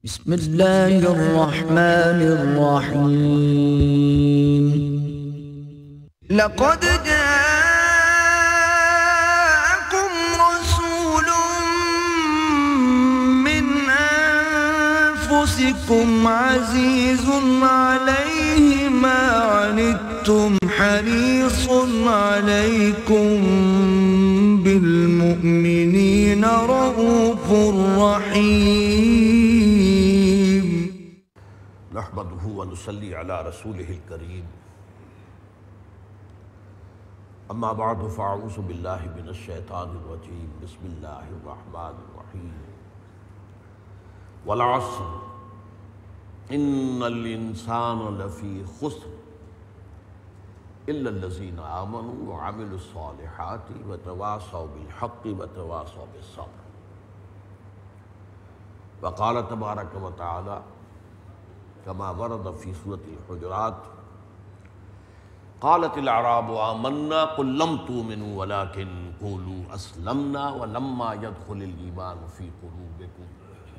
بسم اللہ الرحمن الرحیم لقد جاءکم رسول من انفسکم عزیز علیہ ما عنتم حریص علیکم بالمؤمنین رؤوف رحیم نحمده ونصلي على رسوله الكريم اما بعد فاعوذ بالله من الشیطان الرجیم بسم اللہ الرحمن الرحیم والعصر ان الانسان لفی خسر الا الذین آمنوا وعملوا الصالحات وتواصوا بالحق وتواصوا بالصبر وقال تبارک وتعالی كما ورد في سورة الحجرات قالت الأعراب آمنا قل لم تؤمنوا ولكن قولوا أسلمنا ولما يدخل الإيمان في قلوبكم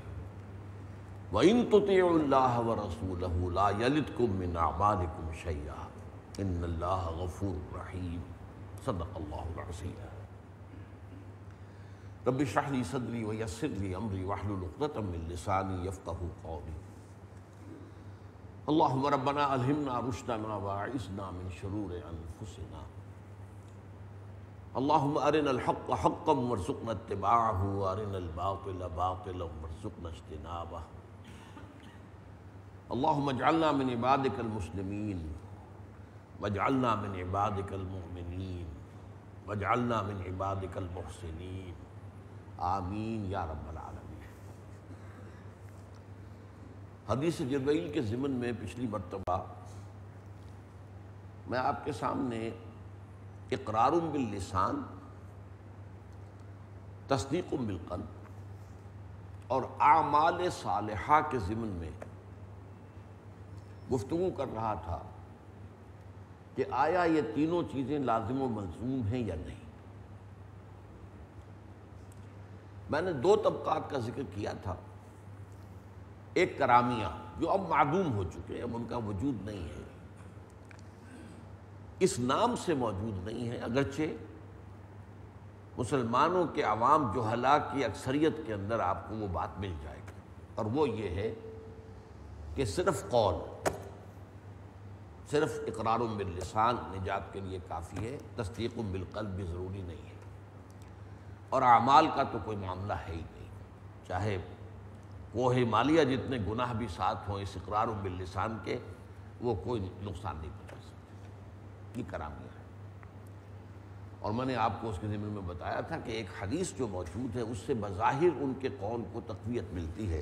وإن تطيعوا الله ورسوله لا يلدكم من أعمالكم شيئا إن الله غفور رحيم صدق الله العظيم رب اشرح لي صدري ويسر لي أمري واحلل عقدة من لساني يفقهوا قولي اللهم ربنا الہمنا رشدنا واعصمنا من شرور انفسنا اللهم ارنا الحق حقا وارزقنا اتباعه وارنا الباطل باطلا وارزقنا اجتنابه اللهم اجعلنا من عبادك المسلمين واجعلنا من عبادك المؤمنين واجعلنا من عبادك المحسنين آمین یا رب العالمین۔ حدیث جبرائیل کے ضمن میں پچھلی مرتبہ میں آپ کے سامنے اقرار باللسان، تصدیق بالقلب اور اعمال صالحہ کے ضمن میں گفتگو کر رہا تھا کہ آیا یہ تینوں چیزیں لازم و ملزوم ہیں یا نہیں۔ میں نے دو طبقات کا ذکر کیا تھا، ایک کرامیہ جو اب معدوم ہو چکے ہیں، اب ان کا وجود نہیں ہے، اس نام سے موجود نہیں ہے، اگرچہ مسلمانوں کے عوام جہلاء کی اکثریت کے اندر آپ کو وہ بات مل جائے گی، اور وہ یہ ہے کہ صرف قول، صرف اقرار باللسان نجات کے لیے کافی ہے، تصدیق بالقلب بھی ضروری نہیں ہے، اور اعمال کا تو کوئی معاملہ ہے ہی نہیں، چاہے کوہ مالیہ جتنے گناہ بھی ساتھ ہوں اس اقرار باللسان کے، وہ کوئی نقصان نہیں پہنچا سکتے۔ یہ کرامیہ ہے، اور میں نے آپ کو اس کے ضمن میں بتایا تھا کہ ایک حدیث جو موجود ہے اس سے بظاہر ان کے قول کو تقویت ملتی ہے۔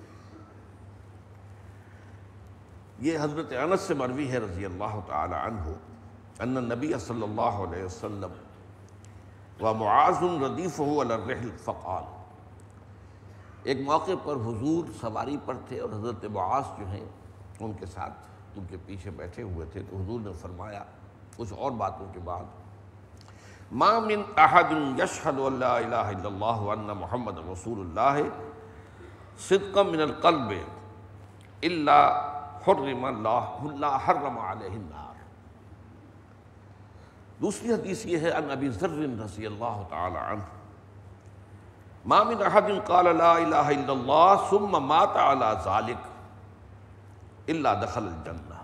یہ حضرت انس سے مروی ہے رضی اللہ تعالی عنہ ان النبی صلی اللہ علیہ وسلم ومعاذ ردیفہ علی الرحل فقال، ایک موقع پر حضور سواری پر تھے اور حضرت معاذ جو ہیں ان کے ساتھ ان کے پیچھے بیٹھے ہوئے تھے، تو حضور نے فرمایا کچھ اور باتوں کے بعد، ما من احد یشہد ان لا الہ الا اللہ وان محمد رسول اللہ صدقا من القلب الا حرم علیہ النار۔ دوسری حدیث یہ ہے ان ابی ذر رضی اللہ تعالی عنہ، ما من احد قال لا الہ الا اللہ ثم مات علی ذلک الا دخل الجنہ۔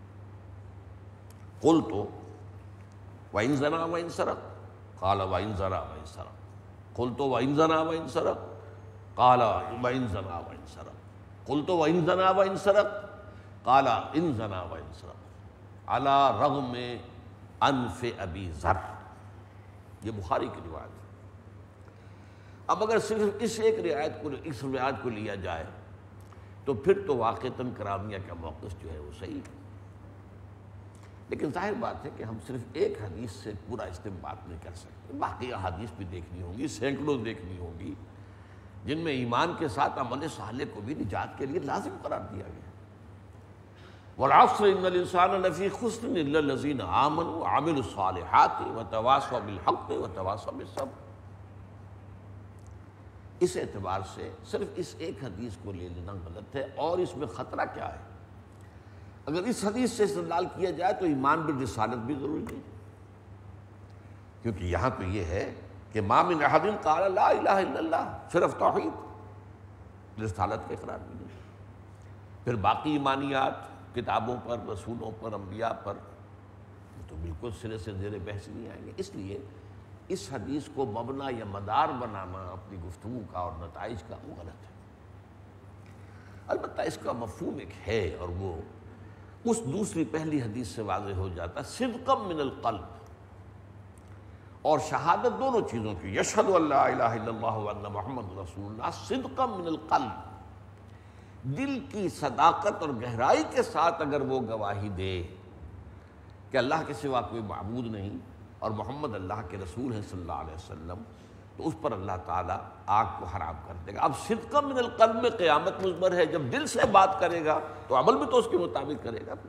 قلت وإن زنا وإن سرق قال وإن زنا وإن سرق قلت وإن زنا وإن سرق قال وإن زنا وإن سرق قلت وإن زنا وإن سرق قال إن زنا وإن سرق على رغم انف ابی ذر۔ یہ بخاری کی روایت ہے۔ اب اگر صرف اس روایت کو لیا جائے تو پھر تو واقعتاً کرامیہ کا موقف جو ہے وہ صحیح ہے، لیکن ظاہر بات ہے کہ ہم صرف ایک حدیث سے پورا استنباط نہیں کر سکتے، باقی احادیث بھی دیکھنی ہوں گی، سینکڑوں دیکھنی ہوں گی جن میں ایمان کے ساتھ عمل صالح کو بھی نجات کے لیے لازم قرار دیا گیا۔ والعصر ان الانسان لفی خسر الا الذین آمنوا وعملوا الصالحات وتواصوا بالحق وتواصوا بالصبر۔ اس اعتبار سے صرف اس ایک حدیث کو لے لینا غلط ہے۔ اور اس میں خطرہ کیا ہے؟ اگر اس حدیث سے استدلال کیا جائے تو ایمان بالرسالت بھی ضروری نہیں، کیونکہ یہاں تو یہ ہے کہ ما من احد قال لا الہ الا اللہ، صرف توحید، رسالت کا اقرار بھی نہیں۔ پھر باقی ایمانیات کتابوں پر، رسولوں پر، انبیاء پر تو بالکل سرے سے زیر بحث نہیں آئیں گے۔ اس لیے اس حدیث کو مبنا یا مدار بنانا اپنی گفتگو کا اور نتائج کا وہ غلط ہے۔ البتہ اس کا مفہوم ایک ہے، اور وہ اس دوسری پہلی حدیث سے واضح ہو جاتا ہے، صدقا من القلب اور شہادت دونوں چیزوں کی، یشہد ان لا الہ الا اللہ وان محمد رسول اللہ، صدقا من القلب، دل کی صداقت اور گہرائی کے ساتھ اگر وہ گواہی دے کہ اللہ کے سوا کوئی معبود نہیں اور محمد اللہ کے رسول ہیں صلی اللہ علیہ وسلم، تو اس پر اللہ تعالیٰ آگ کو حرام کر دے گا۔ اب صدقا من القلب میں قیامت مضمر ہے، جب دل سے بات کرے گا تو عمل بھی تو اس کے مطابق کرے گا۔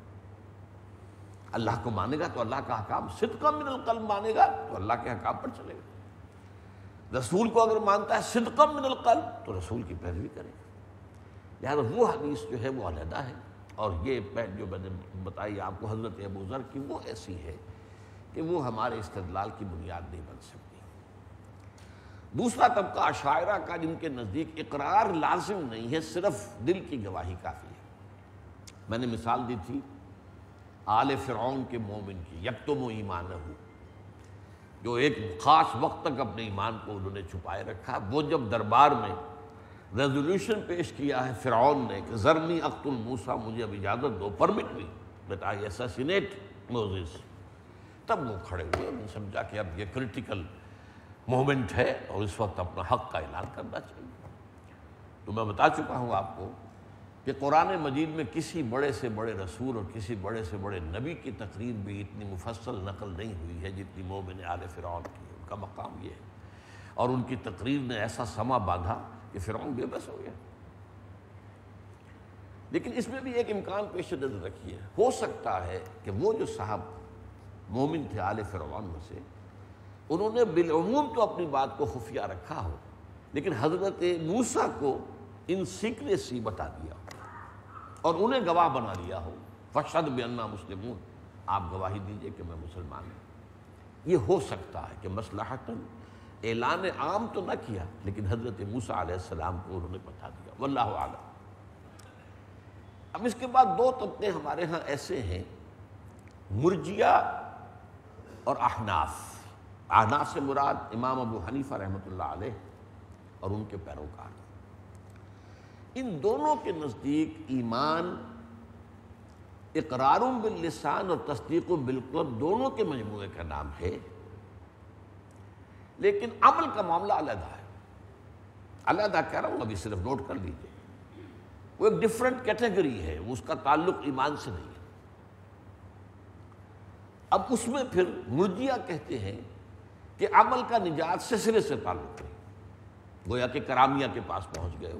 اللہ کو مانے گا تو اللہ کا احکام، صدقا من القلب مانے گا تو اللہ کے احکام پر چلے گا۔ رسول کو اگر مانتا ہے صدقا من القلب تو رسول کی پیروی کرے گا۔ لہٰذا وہ حدیث جو ہے وہ علیحدہ ہے، اور یہ جو میں نے بتائی آپ کو حضرت ابو ذر کی، وہ ایسی ہے کہ وہ ہمارے استدلال کی بنیاد نہیں بن سکتی۔ دوسرا طبقہ اشاعرہ کا، جن کے نزدیک اقرار لازم نہیں ہے، صرف دل کی گواہی کافی ہے۔ میں نے مثال دی تھی آل فرعون کے مومن کی، یکتم ایمانہ، جو ایک خاص وقت تک اپنے ایمان کو انہوں نے چھپائے رکھا۔ وہ جب دربار میں ریزولوشن پیش کیا ہے فرعون نے کہ ذرنی اقتل موسیٰ، مجھے اب اجازت دو، پرمٹ بھی دیٹ آئی ایساسینیٹ موزیس، تب وہ کھڑے ہوئے، انہوں نے سمجھا کہ اب یہ کرٹیکل مومنٹ ہے اور اس وقت اپنا حق کا اعلان کرنا چاہیے۔ تو میں بتا چکا ہوں آپ کو کہ قرآن مجید میں کسی بڑے سے بڑے رسول اور کسی بڑے سے بڑے نبی کی تقریر بھی اتنی مفصل نقل نہیں ہوئی ہے جتنی مومن آل فرعون کی۔ ان کا مقام یہ ہے، اور ان کی تقریر نے ایسا سما باندھا کہ فرعون بے بس ہو گیا۔ لیکن اس میں بھی ایک امکان پیش نظر رکھیے، ہو سکتا ہے کہ وہ جو صاحب مومن تھے آل فرعون میں سے، انہوں نے بالعموم تو اپنی بات کو خفیہ رکھا ہو، لیکن حضرت موسیٰ کو ان سیکریسی بتا دیا اور انہیں گواہ بنا لیا ہو، فاشہد بأننا مسلمون، آپ گواہی دیجئے کہ میں مسلمان ہوں۔ یہ ہو سکتا ہے کہ مصلحتاً اعلان عام تو نہ کیا، لیکن حضرت موسیٰ علیہ السلام کو انہوں نے بتا دیا، واللہ اعلم۔ اب اس کے بعد دو طبقے ہمارے ہاں ایسے ہیں، مرجیہ اور احناف۔ احناف سے مراد امام ابو حنیفہ رحمۃ اللہ علیہ اور ان کے پیروکار۔ ان دونوں کے نزدیک ایمان اقرار باللسان اور تصدیق بالقلب دونوں کے مجموعے کا نام ہے، لیکن عمل کا معاملہ علیحدہ ہے۔ علیحدہ کہہ رہا ہوں، ابھی صرف نوٹ کر لیجیے، وہ ایک ڈیفرنٹ کیٹیگری ہے، اس کا تعلق ایمان سے نہیں ہے۔ اب اس میں پھر مرجیہ کہتے ہیں کہ عمل کا نجات سے سرے سے تعلق نہیں، گویا کہ کرامیہ کے پاس پہنچ گئے ہو،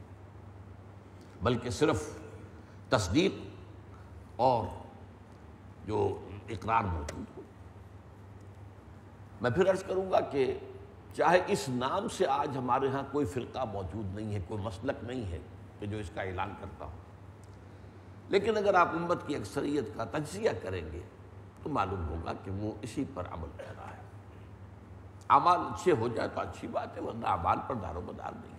بلکہ صرف تصدیق اور جو اقرار موجود ہو۔ میں پھر عرض کروں گا کہ چاہے اس نام سے آج ہمارے ہاں کوئی فرقہ موجود نہیں ہے، کوئی مسلک نہیں ہے کہ جو اس کا اعلان کرتا ہو، لیکن اگر آپ امت کی اکثریت کا تجزیہ کریں گے تو معلوم ہوگا کہ وہ اسی پر عمل کر رہا ہے۔ اعمال اچھے ہو جائے تو اچھی بات ہے، ورنہ اعمال پر دار و مدار نہیں ہے۔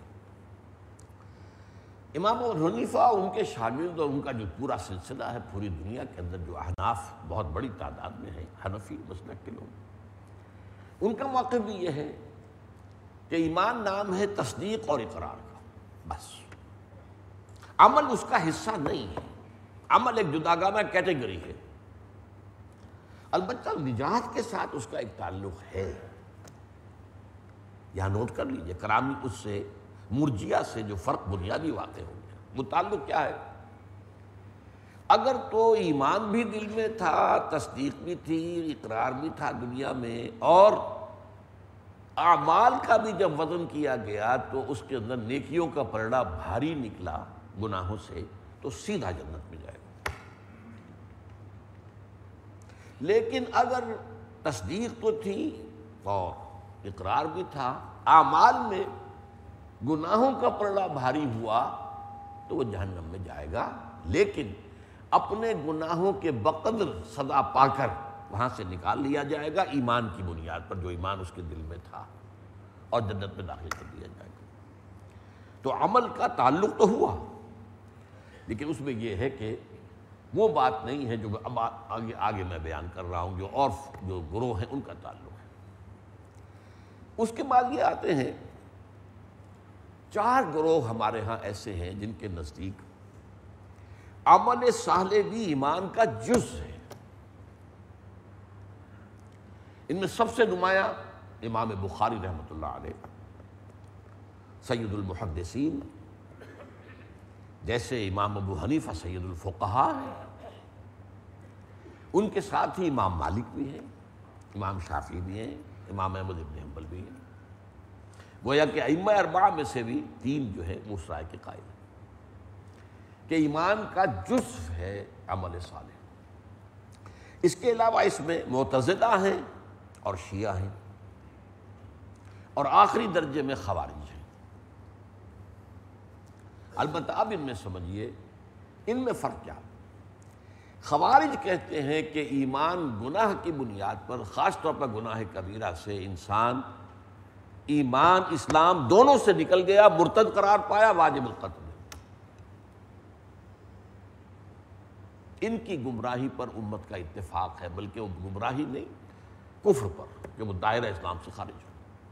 امام ابو حنیفہ اور ان کے شاگرد اور ان کا جو پورا سلسلہ ہے، پوری دنیا کے اندر جو احناف بہت بڑی تعداد میں ہیں، حنفی مسلک کے لوگ، ان کا موقف بھی یہ ہے کہ ایمان نام ہے تصدیق اور اقرار کا، بس عمل اس کا حصہ نہیں ہے۔ عمل ایک جداگانہ کیٹیگری ہے، البتہ نجات کے ساتھ اس کا ایک تعلق ہے۔ یہاں نوٹ کر لیجئے، کرامی اس سے مرجیہ سے جو فرق بنیادی واقع ہو گیا، وہ تعلق کیا ہے؟ اگر تو ایمان بھی دل میں تھا، تصدیق بھی تھی، اقرار بھی تھا دنیا میں، اور اعمال کا بھی جب وزن کیا گیا تو اس کے اندر نیکیوں کا پلڑا بھاری نکلا گناہوں سے، تو سیدھا جنت میں جائے گا۔ لیکن اگر تصدیق تو تھی اور اقرار بھی تھا، اعمال میں گناہوں کا پلڑا بھاری ہوا تو وہ جہنم میں جائے گا، لیکن اپنے گناہوں کے بقدر سزا پا کر وہاں سے نکال لیا جائے گا ایمان کی بنیاد پر، جو ایمان اس کے دل میں تھا، اور جنت میں داخل کر دیا جائے گا۔ تو عمل کا تعلق تو ہوا، لیکن اس میں یہ ہے کہ وہ بات نہیں ہے جو اب آگے میں بیان کر رہا ہوں، جو گروہ ہیں ان کا تعلق ہے۔ اس کے بعد یہ آتے ہیں 4 گروہ ہمارے ہاں ایسے ہیں جن کے نزدیک عمل صالح بھی ایمان کا جز ہے۔ ان میں سب سے نمایاں امام بخاری رحمۃ اللہ علیہ، سید المحدثین، جیسے امام ابو حنیفہ سید الفقہاء ہیں، ان کے ساتھ ہی امام مالک بھی ہیں، امام شافعی بھی ہیں، امام احمد بن حنبل بھی ہیں۔ گویا کہ ائمہ 4 میں سے بھی 3 جو ہے وہ اس رائے کے قائل ہیں کہ ایمان کا جزو ہے عمل صالح۔ اس کے علاوہ اس میں معتزلہ ہیں اور شیعہ ہیں، اور آخری درجے میں خوارج ہیں۔ البتہ اب ان میں سمجھیے ان میں فرق کیا ہے۔ خوارج کہتے ہیں کہ ایمان گناہ کی بنیاد پر، خاص طور پر گناہ کبیرہ سے انسان ایمان اسلام دونوں سے نکل گیا، مرتد قرار پایا، واجب القتل۔ ان کی گمراہی پر امت کا اتفاق ہے، بلکہ وہ گمراہی نہیں، کفر پر، کہ وہ دائرہ اسلام سے خارج ہو۔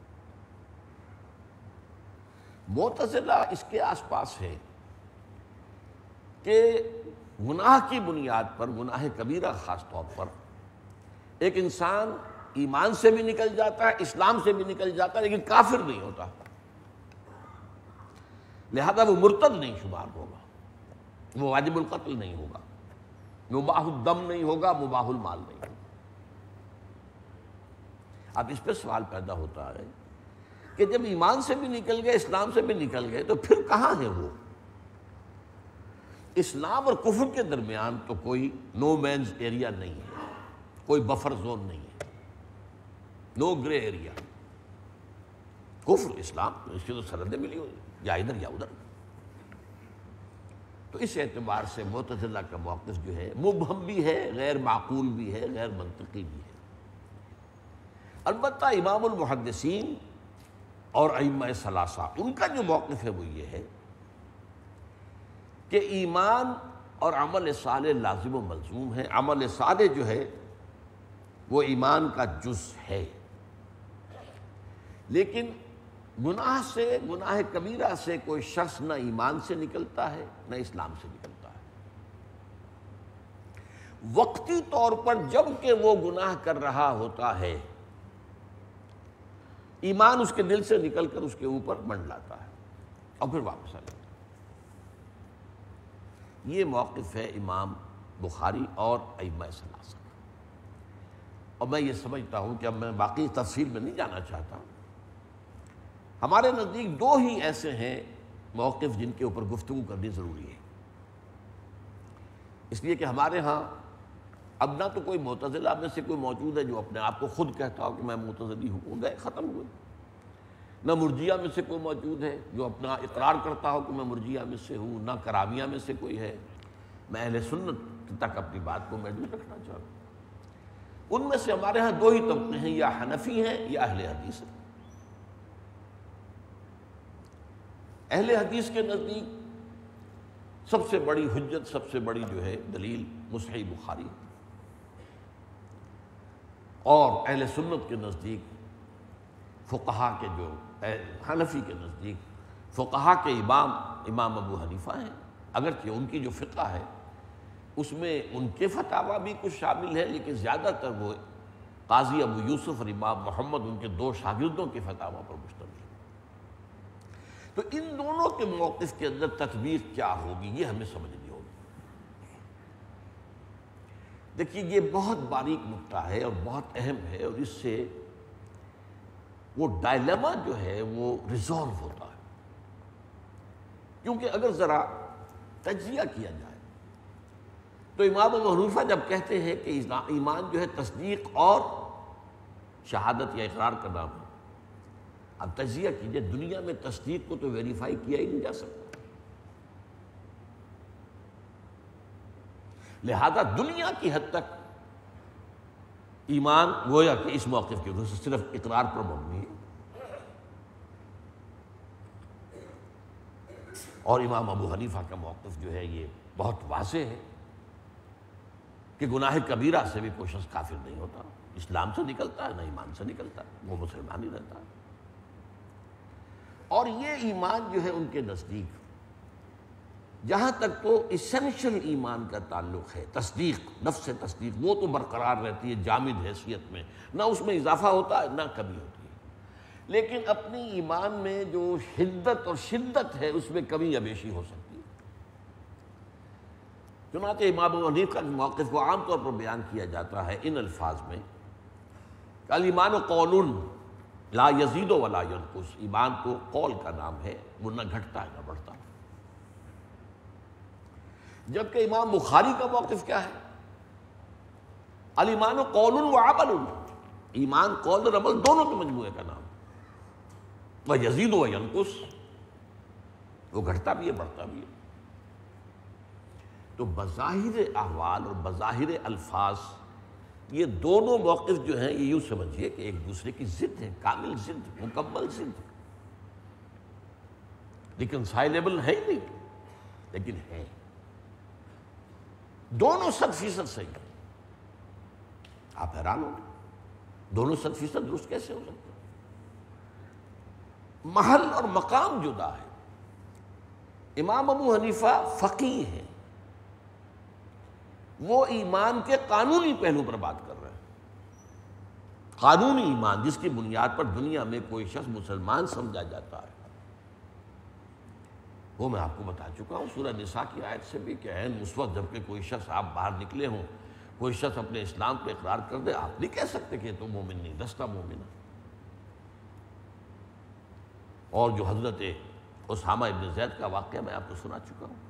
معتزلہ اس کے آس پاس ہے کہ گناہ کی بنیاد پر، گناہ کبیرہ خاص طور پر، ایک انسان ایمان سے بھی نکل جاتا ہے، اسلام سے بھی نکل جاتا ہے، لیکن کافر نہیں ہوتا، لہذا وہ مرتد نہیں شمار ہوگا، وہ واجب القتل نہیں ہوگا، مباح الدم نہیں ہوگا، مباح المال نہیں ہوگا۔ اب اس پہ سوال پیدا ہوتا ہے کہ جب ایمان سے بھی نکل گئے، اسلام سے بھی نکل گئے، تو پھر کہاں ہے وہ؟ اسلام اور کفر کے درمیان تو کوئی نو مینز ایریا نہیں ہے، کوئی بفر زون نہیں ہے، نو گرے ایریا۔ کفر اسلام اس کی تو سرحدیں ملی ہوئی، یا ادھر یا ادھر۔ تو اس اعتبار سے معتزلہ کا موقف جو ہے مبہم بھی ہے، غیر معقول بھی ہے، غیر منطقی بھی ہے۔ البتہ امام المحدثین اور ائمہ ثلاثہ، ان کا جو موقف ہے وہ یہ ہے کہ ایمان اور عمل صالح لازم و ملزوم ہے۔ عمل صالح جو ہے وہ ایمان کا جز ہے، لیکن گناہ سے، گناہ کبیرہ سے کوئی شخص نہ ایمان سے نکلتا ہے نہ اسلام سے نکلتا ہے۔ وقتی طور پر جب کہ وہ گناہ کر رہا ہوتا ہے، ایمان اس کے دل سے نکل کر اس کے اوپر منڈلاتا ہے اور پھر واپس آ جاتا ہے۔ یہ موقف ہے امام بخاری اور ائمہ ثلاثہ کا، اور میں یہ سمجھتا ہوں کہ اب میں باقی تفصیل میں نہیں جانا چاہتا۔ ہمارے نزدیک 2 ہی ایسے ہیں موقف جن کے اوپر گفتگو کرنی ضروری ہے، اس لیے کہ ہمارے ہاں اب نہ تو کوئی معتزلہ میں سے کوئی موجود ہے جو اپنے آپ کو خود کہتا ہو کہ میں معتزلی ہوں، وہ گئے، ختم ہوئے۔ نہ مرجیہ میں سے کوئی موجود ہے جو اپنا اقرار کرتا ہو کہ میں مرجیہ میں سے ہوں، نہ کرامیہ میں سے کوئی ہے۔ میں اہل سنت تک اپنی بات کو محدود رکھنا چاہتا ہوں۔ ان میں سے ہمارے ہاں 2 ہی طبقے ہیں، یا حنفی ہیں یا اہل حدیث ہیں۔ اہل حدیث کے نزدیک سب سے بڑی حجت، سب سے بڑی جو ہے دلیل صحیح بخاری، اور اہل سنت کے نزدیک فقہا کے، جو حنفی کے نزدیک فقہا کے امام ابو حنیفہ ہیں، اگرچہ ان کی جو فقہ ہے اس میں ان کے فتاویٰ بھی کچھ شامل ہے، لیکن زیادہ تر وہ قاضی ابو یوسف اور امام محمد، ان کے 2 شاگردوں کے فتاویٰ پر مشتمل ہے۔ تو ان دونوں کے موقف کے اندر تطبیق کیا ہوگی، یہ ہمیں سمجھنی ہوگی۔ دیکھیے یہ بہت باریک نکتہ ہے اور بہت اہم ہے، اور اس سے وہ ڈائلیما جو ہے وہ ریزالو ہوتا ہے۔ کیونکہ اگر ذرا تجزیہ کیا جائے تو امام ابو حنیفہ جب کہتے ہیں کہ ایمان جو ہے تصدیق اور شہادت یا اقرار کا نام ہے، اب تجزیہ کیجئے، دنیا میں تصدیق کو تو ویریفائی کیا ہی نہیں جا سکتا، لہذا دنیا کی حد تک ایمان گویا کہ اس موقف کی وجہ سے صرف اقرار پر مبنی ہے۔ اور امام ابو حنیفہ کا موقف جو ہے یہ بہت واضح ہے کہ گناہ کبیرہ سے بھی کوئی شخص کافر نہیں ہوتا، اسلام سے نکلتا ہے نہ ایمان سے نکلتا ہے، وہ مسلمان ہی رہتا ہے۔ اور یہ ایمان جو ہے ان کے نزدیک جہاں تک تو اسینشل ایمان کا تعلق ہے، تصدیق، نفس تصدیق، وہ تو برقرار رہتی ہے جامد حیثیت میں، نہ اس میں اضافہ ہوتا ہے نہ کمی ہوتی ہے، لیکن اپنی ایمان میں جو حدت اور شدت ہے اس میں کمی یا بیشی ہو سکتی ہے۔ چنانچہ امام ابو حنیفہ کے موقف کو عام طور پر بیان کیا جاتا ہے ان الفاظ میں کہ الایمان قول لا یزید ولا ینقص، ایمان تو قول کا نام ہے، وہ نہ گھٹتا ہے نہ بڑھتا ہے۔ جبکہ امام بخاری کا موقف کیا ہے؟ الایمان قول و عمل، ایمان قول اور عمل دونوں کے مجموعے کا نام، وہ یزید و ینقص، وہ گھٹتا بھی ہے بڑھتا بھی ہے۔ تو بظاہر احوال اور بظاہر الفاظ یہ دونوں موقف جو ہیں یہ یوں سمجھیے کہ ایک دوسرے کی ضد ہے، کامل ضد، مکمل ضد، ریکنسائلیبل ہے ہی نہیں، لیکن ہے دونوں 100% صحیح۔ آپ حیران ہوں گے دونوں 100% درست کیسے ہو سکتے؟ محل اور مقام جدا ہے۔ امام ابو حنیفہ فقیہ ہیں، وہ ایمان کے قانونی پہلو پر بات کر رہے ہیں، قانونی ایمان جس کی بنیاد پر دنیا میں کوئی شخص مسلمان سمجھا جاتا ہے۔ وہ میں آپ کو بتا چکا ہوں سورہ نساء کی آیت سے بھی کہ عین اس وقت جب کہ کوئی شخص آپ باہر نکلے ہوں، کوئی شخص اپنے اسلام پہ اقرار کر دے، آپ نہیں کہہ سکتے کہ تو مومن نہیں، دستہ مومن ہے۔ اور جو حضرت اسامہ ابن زید کا واقعہ میں آپ کو سنا چکا ہوں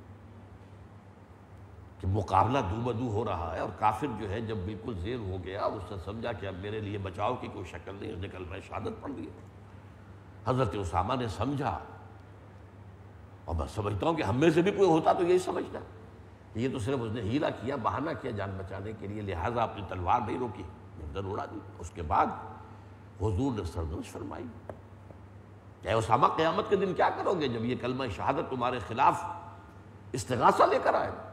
کہ مقابلہ دو بدو ہو رہا ہے، اور کافر جو ہے جب بالکل زیر ہو گیا اور اس نے سمجھا کہ اب میرے لیے بچاؤ کی کوئی شکل نہیں، اس نے کلمہ شہادت پڑھ لیا۔ حضرت اسامہ نے سمجھا، اور میں سمجھتا ہوں کہ ہم میں سے بھی کوئی ہوتا تو یہی سمجھتا کہ یہ تو صرف اس نے ہیلا کیا، بہانہ کیا جان بچانے کے لیے، لہٰذا اپنی تلوار نہیں روکی، گردن اڑا دی۔ اس کے بعد حضور نے سرزنش فرمائی، اے اسامہ قیامت کے دن کیا کرو گے جب یہ کلمہ شہادت تمہارے خلاف استغاثہ لے کر آئے؟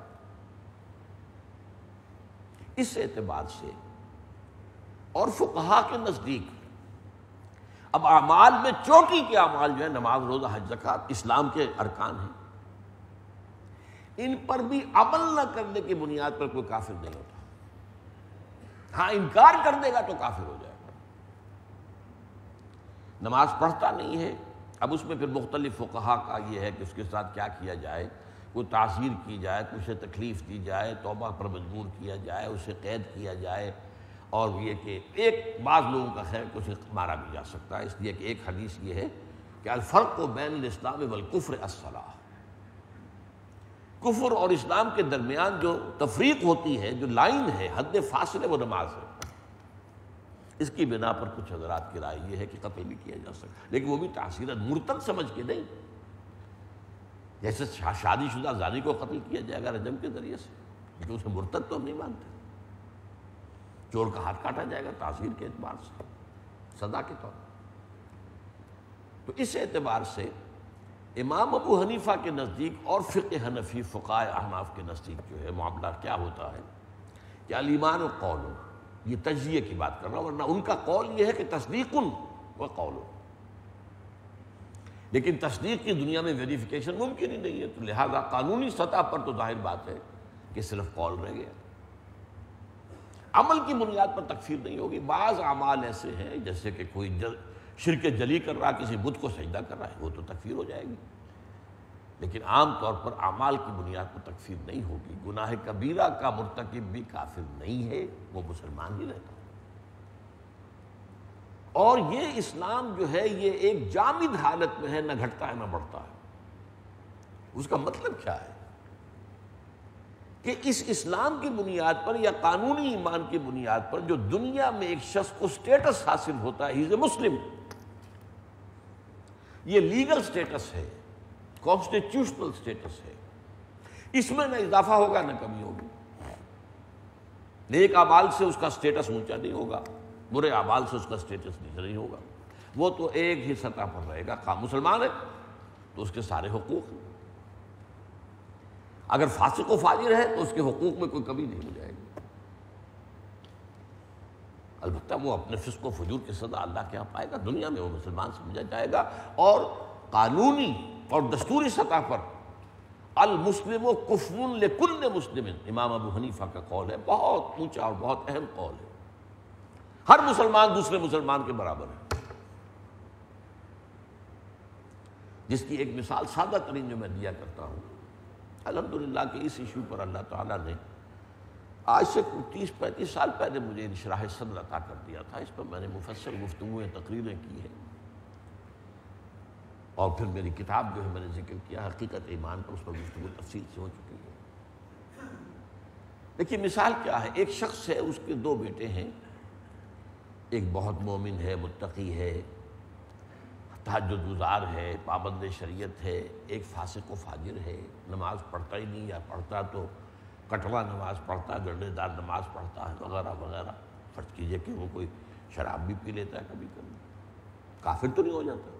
اس اعتبار سے اور فقہا کے نزدیک اب اعمال میں چوٹی کے اعمال جو ہے نماز، روزہ، حج، زکوٰۃ، اسلام کے ارکان ہیں، ان پر بھی عمل نہ کرنے کی بنیاد پر کوئی کافر نہیں ہوتا۔ ہاں انکار کر دے گا تو کافر ہو جائے گا۔ نماز پڑھتا نہیں ہے، اب اس میں پھر مختلف فقہا کا یہ ہے کہ اس کے ساتھ کیا کیا جائے، کوئی تعزیر کی جائے، اسے تکلیف دی جائے، توبہ پر مجبور کیا جائے، اسے قید کیا جائے، اور یہ کہ ایک بعض لوگوں کا خیر کہ اسے مارا بھی جا سکتا ہے، اس لیے کہ ایک حدیث یہ ہے کہ الفرق بین الاسلام والکفر الصلاۃ، کفر اور اسلام کے درمیان جو تفریق ہوتی ہے، جو لائن ہے، حد فاصلے، وہ نماز ہے۔ اس کی بنا پر کچھ حضرات کی رائے یہ ہے کہ قتل بھی کیا جا سکتا، لیکن وہ بھی تعصیراً مرتد سمجھ کے نہیں، جیسے شادی شدہ زانی کو قتل کیا جائے گا رجم کے ذریعے سے، کیونکہ اسے مرتد تو ہم نہیں مانتے۔ چور کا ہاتھ کاٹا جائے گا تعزیر کے اعتبار سے، سزا کے طور پر۔ تو اس اعتبار سے امام ابو حنیفہ کے نزدیک اور فقہ حنفی، فقہائے احناف کے نزدیک جو ہے معاملہ کیا ہوتا ہے کہ الایمان قول، یہ تجزیے کی بات کر رہا ہوں، ورنہ ان کا قول یہ ہے کہ تصدیق و قول، لیکن تصدیق کی دنیا میں ویریفیکیشن ممکن ہی نہیں ہے، تو لہذا قانونی سطح پر تو ظاہر بات ہے کہ صرف قول رہ گیا، عمل کی بنیاد پر تکفیر نہیں ہوگی۔ بعض اعمال ایسے ہیں جیسے کہ کوئی شرک جلی کر رہا، کسی بت کو سجدہ کر رہا ہے، وہ تو تکفیر ہو جائے گی، لیکن عام طور پر اعمال کی بنیاد پر تکفیر نہیں ہوگی۔ گناہ کبیرہ کا مرتکب بھی کافر نہیں ہے، وہ مسلمان ہی رہتا ہے۔ اور یہ اسلام جو ہے یہ ایک جامد حالت میں ہے، نہ گھٹتا ہے نہ بڑھتا ہے۔ اس کا مطلب کیا ہے کہ اس اسلام کی بنیاد پر یا قانونی ایمان کی بنیاد پر جو دنیا میں ایک شخص کو سٹیٹس حاصل ہوتا ہے، ہی از اے مسلم، یہ لیگل سٹیٹس ہے، کانسٹیٹیوشنل سٹیٹس ہے، اس میں نہ اضافہ ہوگا نہ کمی ہوگی۔ نیک اعمال سے اس کا سٹیٹس اونچا نہیں ہوگا، برے اعمال سے اس کا سٹیٹس نیچا نہیں ہوگا، وہ تو ایک ہی سطح پر رہے گا۔ مسلمان ہے تو اس کے سارے حقوق ہیں، اگر فاسق و فاجر ہے تو اس کے حقوق میں کوئی کمی نہیں ہو جائے گی۔ البتہ وہ اپنے فسق و فجور کی سزا اللہ کے ہاں پائے گا، دنیا میں وہ مسلمان سمجھا جائے گا، اور قانونی اور دستوری سطح پر المسلم کفر لکل مسلم، امام ابو حنیفہ کا قول ہے، بہت اونچا اور بہت اہم قول ہے۔ ہر مسلمان دوسرے مسلمان کے برابر ہے، جس کی ایک مثال سادہ ترین جو میں دیا کرتا ہوں، الحمدللہ کہ اس ایشو پر اللہ تعالیٰ نے آج سے 30-35 سال پہلے مجھے انشراح صدر عطا کر دیا تھا، اس پر میں نے مفصل گفتگویں تقریریں کی ہیں، اور پھر میری کتاب جو ہے میں نے ذکر کیا حقیقت ایمان پر، اس پر گفتگو تفصیل سے ہو چکی ہے۔ دیکھیے مثال کیا ہے، ایک شخص ہے، اس کے 2 بیٹے ہیں، ایک بہت مومن ہے، متقی ہے، تہجد گزار ہے، پابند شریعت ہے، ایک فاسق و فاجر ہے، نماز پڑھتا ہی نہیں، یا پڑھتا تو کٹوا نماز پڑھتا ہے، گردے دار نماز پڑھتا ہے، وغیرہ وغیرہ۔ فرض کیجئے کہ وہ کوئی شراب بھی پی لیتا ہے کبھی کبھی، کافر تو نہیں ہو جاتا۔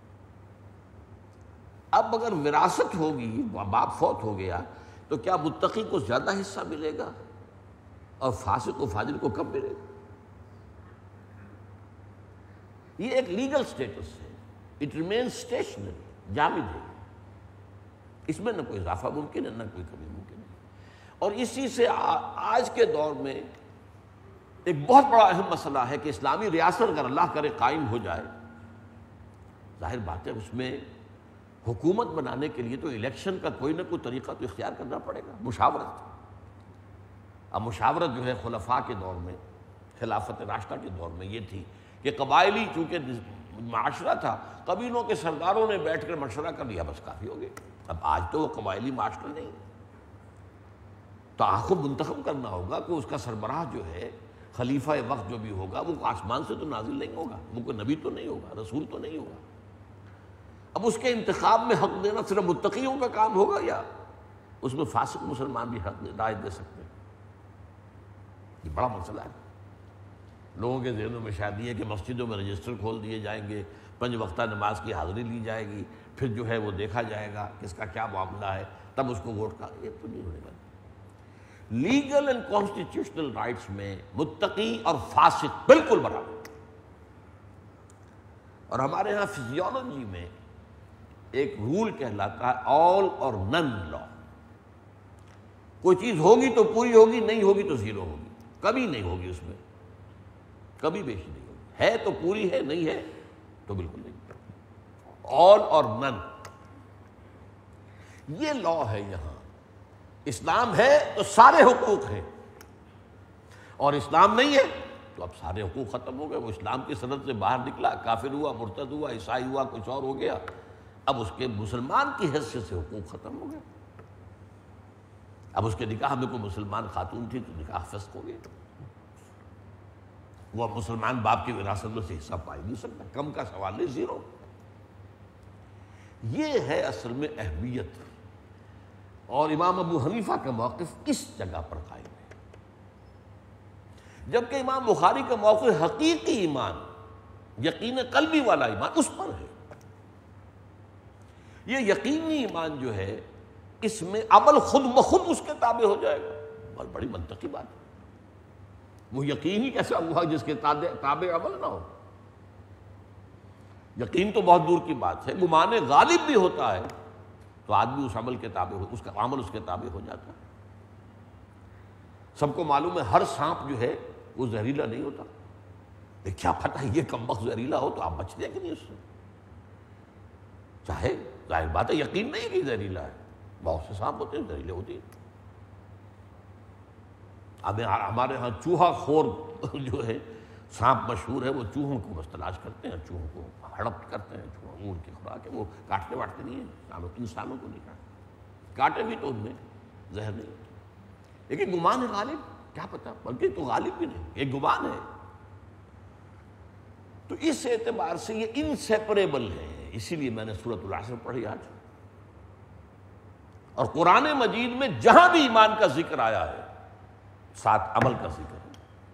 اب اگر وراثت ہوگی، باپ فوت ہو گیا، تو کیا متقی کو زیادہ حصہ ملے گا اور فاسق و فاجر کو کم ملے گا؟ یہ ایک لیگل سٹیٹس ہے، اٹ ریمینز اسٹیشنری، جامد ہے، اس میں نہ کوئی اضافہ ممکن ہے نہ کوئی کمی ممکن ہے۔ اور اسی سے آج کے دور میں ایک بہت بڑا اہم مسئلہ ہے کہ اسلامی ریاست اگر اللہ کرے قائم ہو جائے، ظاہر بات ہے اس میں حکومت بنانے کے لیے تو الیکشن کا کوئی نہ کوئی طریقہ تو اختیار کرنا پڑے گا، مشاورت۔ اب مشاورت جو ہے خلفاء کے دور میں، خلافت راشدہ کے دور میں یہ تھی کہ قبائلی چونکہ معاشرہ تھا، قبیلوں کے سرداروں نے بیٹھ کر مشورہ کر لیا، بس کافی ہو گئے۔ اب آج تو وہ قبائلی معاشرہ نہیں، تعاقب منتخب کرنا ہوگا کہ اس کا سربراہ جو ہے، خلیفہ وقت جو بھی ہوگا، وہ آسمان سے تو نازل نہیں ہوگا، وہ کوئی نبی تو نہیں ہوگا، رسول تو نہیں ہوگا۔ اب اس کے انتخاب میں حق دینا صرف متقیوں کا کام ہوگا، یا اس میں فاسق مسلمان بھی حق رائے دے سکتے ہیں؟ یہ بڑا مسئلہ ہے۔ لوگوں کے ذہنوں میں شاید یہ ہے کہ مسجدوں میں رجسٹر کھول دیے جائیں گے، 5 وقتہ نماز کی حاضری لی جائے گی، پھر جو ہے وہ دیکھا جائے گا کس کا کیا معاملہ ہے، تب اس کو ووٹ کا۔ یہ تو نہیں ہونے والا۔ لیگل اینڈ کانسٹیٹیوشنل رائٹس میں متقی اور فاسق بالکل برابر۔ اور ہمارے ہاں فزیولوجی میں ایک رول کہلاتا ہے آل اور نن لا۔ کوئی چیز ہوگی تو پوری ہوگی، نہیں ہوگی تو زیرو ہوگی، کبھی نہیں ہوگی، اس میں کبھی بیشی نہیں ہوگی، ہے تو پوری ہے، نہیں ہے تو بالکل نہیں۔ آل اور نن، یہ لا ہے یہاں۔ اسلام ہے تو سارے حقوق ہیں، اور اسلام نہیں ہے تو اب سارے حقوق ختم ہو گئے۔ وہ اسلام کی سند سے باہر نکلا، کافر ہوا، مرتد ہوا، عیسائی ہوا، کچھ اور ہو گیا، اب اس کے مسلمان کی حیثیت سے حقوق ختم ہو گئے۔ اب اس کے نکاح میں کوئی مسلمان خاتون تھی تو نکاح فسخ ہو گیا، وہ مسلمان باپ کی وراثت میں سے حصہ پا ہی نہیں سکتا، کم کا سوال نہیں، زیرو۔ یہ ہے اصل میں اہمیت، اور امام ابو حنیفہ کا موقف اس جگہ پر قائم ہے، جبکہ امام بخاری کا موقف حقیقی ایمان، یقین قلبی والا ایمان اس پر ہے۔ یہ یقینی ایمان جو ہے، اس میں عمل خود بخود اس کے تابع ہو جائے گا، بہت بڑی منطقی بات ہے۔ وہ یقین ہی کیسا ہوا جس کے تابع عمل نہ ہو؟ یقین تو بہت دور کی بات ہے، گمان غالب بھی ہوتا ہے تو آدمی اس عمل کے تابع اس کا عمل اس کے تابع ہو جاتا ہے۔ سب کو معلوم ہے ہر سانپ جو ہے وہ زہریلا نہیں ہوتا، لیکن کیا پتہ یہ کمبخت زہریلا ہو تو آپ بچ جائیں کہ نہیں اس سے؟ چاہے ظاہر بات ہے یقین نہیں کہ زہریلا ہے، بہت سے سانپ ہوتے ہیں زہریلے ہوتے ہیں۔ اب ہمارے ہاں چوہا خور جو ہے سانپ مشہور ہے، وہ چوہوں کو بس تلاش کرتے ہیں، چوہوں کو ہڑپ کرتے ہیں، چوہوں ان کی خوراک ہے، وہ کاٹتے واٹتے نہیں ہیں، انسانوں کو نہیں کاٹتے بھی تو ان میں زہر نہیں ہوتا، لیکن گمان ہے غالب، کیا پتہ، بلکہ تو غالب بھی نہیں، ایک گمان ہے۔ تو اس اعتبار سے یہ انسیپریبل ہے، اسی لیے میں نے سورۃ العصر پڑھی آج. اور قرآن مجید میں جہاں بھی ایمان کا ذکر آیا ہے ساتھ عمل کا ذکر ہے.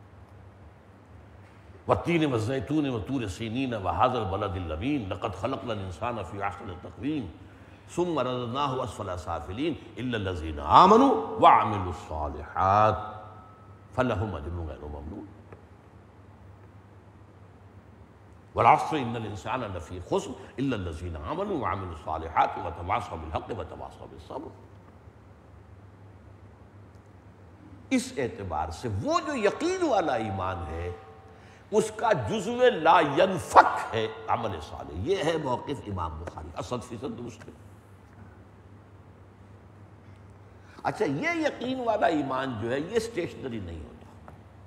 والتین والزیتون وطور سینین وہذا البلد الامین لقد خلقنا الانسان فی احسن تقویم ثم رددناہ اسفل سافلین الا الذین آمنوا وعملوا الصالحات فلہم اجر غیر ممنون. والعصر ان الانسان لفی خسر الا الذین آمنوا وعملوا الصالحات وتواصوا بالحق وتواصوا بالصبر. اس اعتبار سے وہ جو یقین والا ایمان ہے اس کا جزو لا ینفک ہے عمل صالح. یہ ہے موقف امام بخاری 80% درست ہے. اچھا یہ یقین والا ایمان جو ہے یہ اسٹیشنری نہیں ہوتا،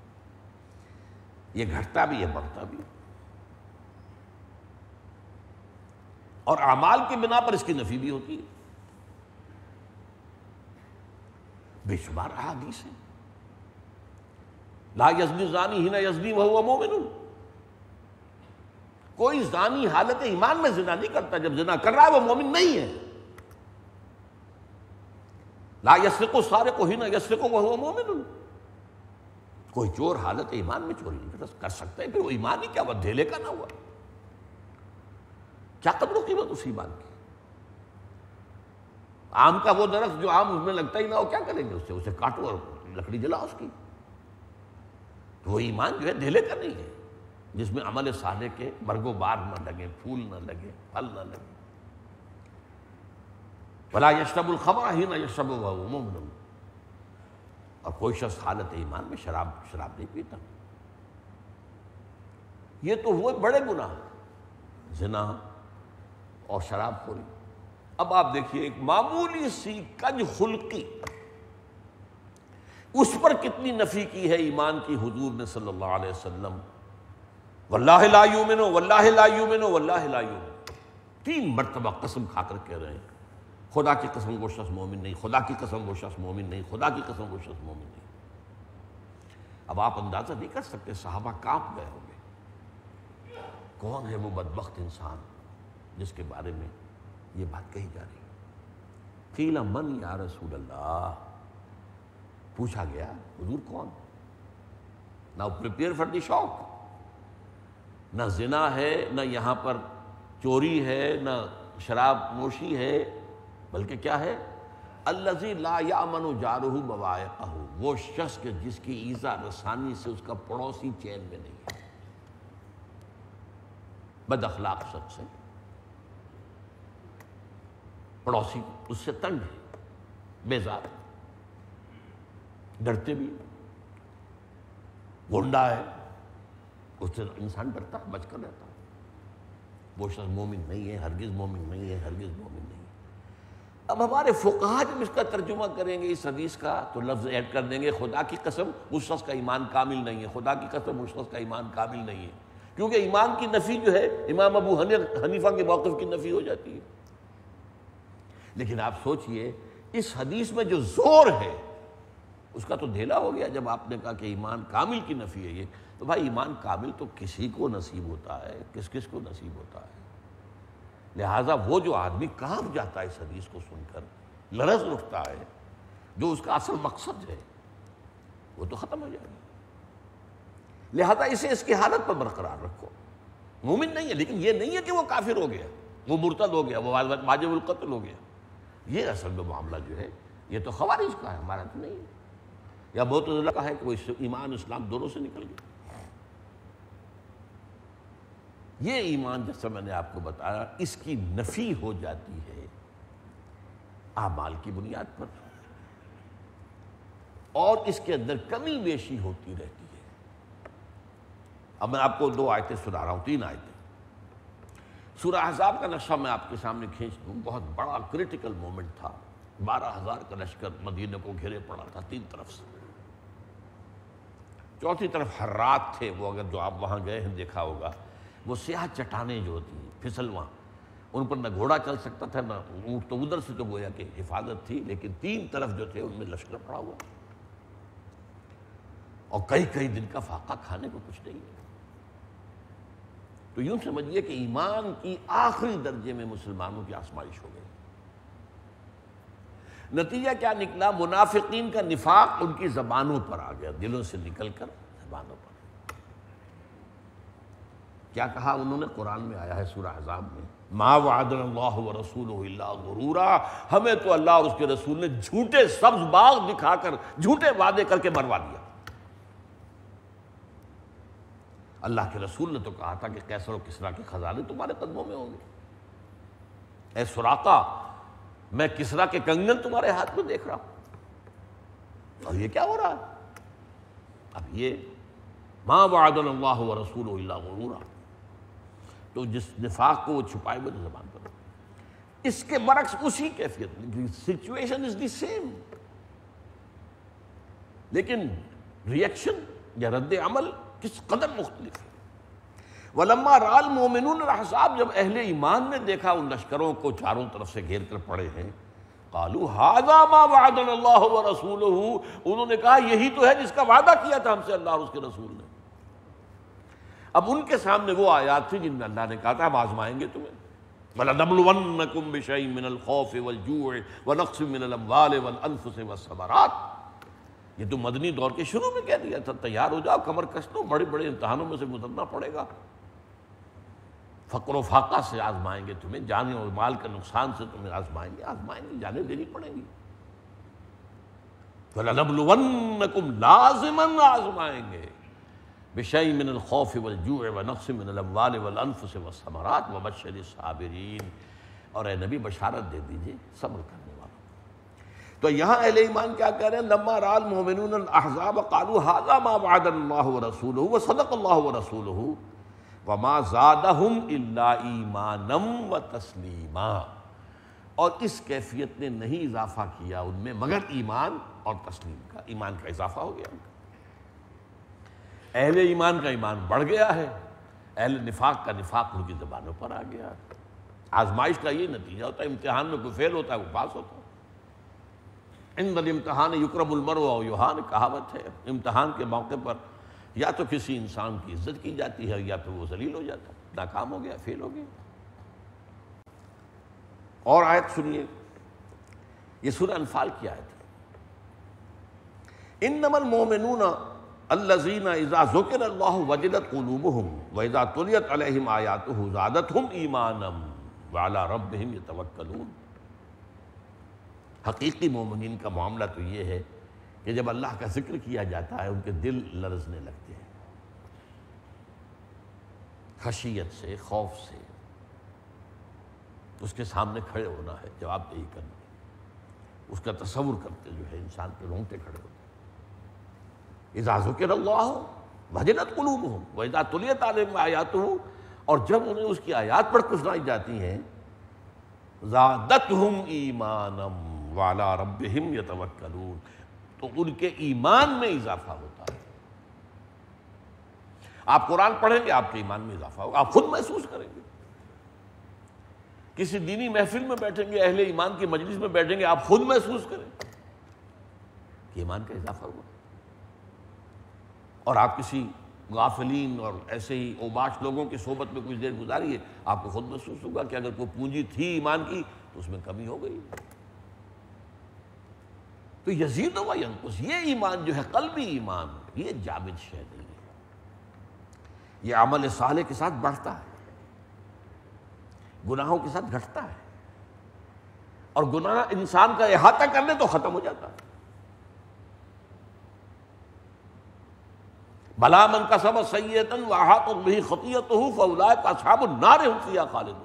یہ گھٹتا بھی ہے بڑھتا بھی. اور اعمال کی بنا پر اس کی نفی بھی ہوتی ہے. بے شمار احادیث ہیں. لا یزنی الزانی حین یزنی وہو مومن. کوئی زانی حالت ایمان میں زنا نہیں کرتا، جب زنا کر رہا ہے وہ مومن نہیں ہے. لا یسرق السارق حین یسرق وہو مومن. کوئی چور حالت ایمان میں چوری نہیں کر سکتا ہے، پھر وہ ایمان ہی کیا ہوا، دھیلے کا نہ ہوا. کیا قدر و قیمت اس ایمان کی. آم کا وہ درخت جو آم اس میں لگتا ہی نہ ہو کیا کریں گے اس سے؟ اسے کاٹو اور لکڑی جلاؤ اس کی. تو وہ ایمان جو ہے دھیلے کا نہیں ہے جس میں عمل صالح کے برگ و بار نہ لگے، پھول نہ لگے، پھل نہ لگے. ولا یشرب الخمر حین یشرب وہو مؤمن. اور کوئی شخص حالت ایمان میں شراب نہیں پیتا. یہ تو وہ بڑے گناہ زنا اور شراب خوری. اب آپ دیکھیے ایک معمولی سی کج خلقی اس پر کتنی نفی کی ہے ایمان کی حضور نے صلی اللہ علیہ وسلم. واللہ لا یؤمن واللہ لا یؤمن واللہ لا یؤمن. 3 مرتبہ قسم کھا کر کہہ رہے ہیں خدا کی قسم وہ شخص مومن نہیں، خدا کی قسم وہ شخص مومن نہیں، خدا کی قسم وہ شخص مومن نہیں. اب آپ اندازہ نہیں کر سکتے صحابہ کانپ گئے ہوں گے. کون ہے وہ بدبخت انسان جس کے بارے میں یہ بات کہی جا رہی ہے؟ قیل من یا رسول اللہ. پوچھا گیا حضور کون؟ نہ پریپیئر فار دی شاک. نہ زنا ہے، نہ یہاں پر چوری ہے، نہ شراب نوشی ہے، بلکہ کیا ہے؟ الذی لا یامن جارہ بوائقہ. وہ شخص کے جس کی ایذا رسانی سے اس کا پڑوسی چین میں نہیں ہے. بد اخلاق شخص ہے، پڑوسی اس سے تنگ ہے، بیزار ہے، ڈرتے بھی. گنڈا ہے، اس سے انسان ڈرتا ہے، بچ کر رہتا ہے. وہ شخص مومن نہیں ہے، ہرگز مومن نہیں ہے، ہرگز مومن نہیں ہے. اب ہمارے فقہا جب اس کا ترجمہ کریں گے اس حدیث کا تو لفظ ایڈ کر دیں گے خدا کی قسم اس شخص کا ایمان کامل نہیں ہے، خدا کی قسم اس شخص کا ایمان کامل نہیں ہے. کیونکہ ایمان کی نفی جو ہے امام ابو حنیفہ کے موقف کی نفی ہو جاتی ہے. لیکن آپ سوچئے اس حدیث میں جو زور ہے اس کا تو دھیلا ہو گیا جب آپ نے کہا کہ ایمان کامل کی نفی ہے. یہ تو بھائی ایمان کامل تو کسی کو نصیب ہوتا ہے، کس کو نصیب ہوتا ہے. لہٰذا وہ جو آدمی کانپ جاتا ہے اس حدیث کو سن کر، لرز اٹھتا ہے، جو اس کا اصل مقصد ہے وہ تو ختم ہو جائے گا. لہذا اسے اس کی حالت پر برقرار رکھو. مومن نہیں ہے لیکن یہ نہیں ہے کہ وہ کافر ہو گیا، وہ مرتد ہو گیا، وہ واجب القتل ہو گیا. یہ اصل میں معاملہ جو ہے یہ تو خوارج کا ہے، ہمارا تو نہیں ہے. یا معتزلہ کا ہے کہ وہ ایمان اسلام دونوں سے نکل گیا. یہ ایمان جیسا میں نے آپ کو بتایا اس کی نفی ہو جاتی ہے اعمال کی بنیاد پر، اور اس کے اندر کمی بیشی ہوتی رہتی ہے. اب میں آپ کو 2 آیتیں سنا رہا ہوں، 3 آیتیں. سورہ احزاب کا نقشہ میں آپ کے سامنے کھینچ دوں. بہت بڑا کریٹیکل مومنٹ تھا. 12,000 کا لشکر مدینہ کو گھیرے پڑا تھا 3 طرف سے. چوتھی طرف حرات تھے، وہ اگر جو آپ وہاں گئے ہیں دیکھا ہوگا، وہ سیاہ چٹانیں جو ہوتی ہیں پھسلواں، ان پر نہ گھوڑا چل سکتا تھا نہ اونٹ. تو ادھر سے تو گویا کہ حفاظت تھی، لیکن 3 طرف جو تھے ان میں لشکر پڑا ہوا، اور کئی دن کا فاقہ کھانے کو کچھ نہیں ہے. تو یوں سمجھیے کہ ایمان کی آخری درجے میں مسلمانوں کی آزمائش ہو گئی۔ نتیجہ کیا نکلا؟ منافقین کا نفاق ان کی زبانوں پر آ گیا، دلوں سے نکل کر زبانوں پر۔ کیا کہا انہوں نے؟ قرآن میں آیا ہے سورہ احزاب میں، ما وعدنا اللہ ورسولہ الا غرورا، ہمیں تو اللہ اور اس کے رسول نے جھوٹے سبز باغ دکھا کر جھوٹے وعدے کر کے مروا دیا۔ اللہ کے رسول نے تو کہا تھا کہ قیصر و کسریٰ کے خزانے تمہارے قدموں میں ہوں گے، اے سراقہ میں کسریٰ کے کنگن تمہارے ہاتھ میں دیکھ رہا ہوں، اور یہ کیا ہو رہا ہے؟ اب یہ ما وعدنا اللہ ورسولہ الا غرورا، تو جس نفاق کو وہ چھپائے ہوئے زبان پر، اس کے برعکس اسی کیفیت، سچویشن از دی سیم، لیکن ریئیکشن یا رد عمل کس قدر مختلف ہے۔ وَلَمَّا رَأَى الْمُؤْمِنُونَ الْأَحْزَابَ، جب اہل ایمان نے دیکھا ان لشکروں کو چاروں طرف سے گھیر کر پڑے ہیں، قالوا هذا ما وعدنا اللہ ورسولہ، انہوں نے کہا یہی تو ہے جس کا وعدہ کیا تھا ہم سے اللہ اور اس کے رسول نے۔ اب ان کے سامنے وہ آیات تھی جن میں اللہ نے کہا تھا ہم آزمائیں گے تمہیں، وَلَنَبْلُوَنَّكُمْ بِشَيْءٍ مِّنَ الْخَوْفِ وَالْجُوعِ وَنَقْصٍ مِّنَ الْأَمْوَالِ وَالْأَنفُسِ وَالثَّمَرَاتِ، یہ تو مدنی دور کے شروع میں کہہ دیا تھا، تیار ہو جاؤ، کمر کس لو، بڑے بڑے امتحانوں میں سے گزرنا پڑے گا، فقر و فاقہ سے آزمائیں گے تمہیں، جان اور مال کے نقصان سے تمہیں آزمائیں گے، جانیں دینی پڑیں گی۔ وَلَنَبْلُوَنَّكُمْ لازماً آزمائیں گے، بِشَيْءٍ مِّنَ الْخَوْفِ وَالْجُوعِ وَنَقْصٍ مِّنَ الْأَمْوَالِ وَالْأَنفُسِ وَالثَّمَرَاتِ وَبَشِّرِ الصَّابِرِينَ، اور اے نبی بشارت دے دیجئے صبر کرنے والوں۔ تو یہاں اہل ایمان کیا کہہ رہے ہیں؟ لَمَّا رَأَى الْمُؤْمِنُونَ الْأَحْزَابَ قَالُوا هَذَا مَا وَعَدَنَا اللَّهُ وَرَسُولُهُ وَصَدَقَ اللَّهُ وَرَسُولُهُ وَمَا زَادَهُمْ إِلَّا إِيمَانًا وَتَسْلِيمًا، اور اس کیفیت نے نہیں اضافہ کیا ان میں مگر ایمان اور تسلیم کا، ایمان کا اضافہ ہو گیا ان کا۔ اہل ایمان کا ایمان بڑھ گیا ہے، اہل نفاق کا نفاق ان کی زبانوں پر آ گیا۔ آزمائش کا یہ نتیجہ ہوتا ہے، امتحان میں کوئی فیل ہوتا ہے وہ پاس ہوتا ہے۔ عند الامتحان یکرم المرء او یہان، کہاوت ہے، امتحان کے موقع پر یا تو کسی انسان کی عزت کی جاتی ہے یا پھر وہ ذلیل ہو جاتا ہے، ناکام ہو گیا، فیل ہو گیا۔ اور آیت سنیے، یہ سورہ انفال کی آیت ہے، انما المؤمنون الذین اذا ذکر اللہ وجلت قلوبہم واذا تلیت علیہم آیاتہ زادتہم ایمانا وعلی ربہم یتوکلون۔ حقیقی مومنین کا معاملہ تو یہ ہے کہ جب اللہ کا ذکر کیا جاتا ہے ان کے دل لرزنے لگتے ہیں، خشیت سے، خوف سے، اس کے سامنے کھڑے ہونا ہے، جواب دہی کرنا ہے، اس کا تصور کرتے جو ہے انسان کے رونگٹے کھڑے ہوتے ہیں۔ اذا ذکر اللہ وجلت قلوبہم واذا تلیت علیہم آیاتہ، اور جب انہیں اس کی آیات پڑھ کر سنائی جاتی ہیں، زادتہم ایمانا وعلی ربہم یتوکلون، تو ان کے ایمان میں اضافہ ہوتا ہے۔ آپ قرآن پڑھیں گے آپ کے ایمان میں اضافہ ہوگا، آپ خود محسوس کریں گے۔ کسی دینی محفل میں بیٹھیں گے، اہل ایمان کی مجلس میں بیٹھیں گے، آپ خود محسوس کریں کہ ایمان کا اضافہ ہوا۔ اور آپ کسی غافلین اور ایسے ہی اوباش لوگوں کی صحبت میں کچھ دیر گزاریے، آپ کو خود محسوس ہوگا کہ اگر کوئی پونجی تھی ایمان کی تو اس میں کمی ہو گئی۔ تو یزید و ینقص، یہ ایمان جو ہے قلبی ایمان، یہ جامد شے نہیں ہے، یہ عمل صالح کے ساتھ بڑھتا ہے، گناہوں کے ساتھ گھٹتا ہے، اور گناہ انسان کا احاطہ کر لے تو ختم ہو جاتا ہے۔ بلا من کسب سیئۃ واحاطت بہ خطیئتہ فاولئک اصحاب النار هم فیہا خالدون۔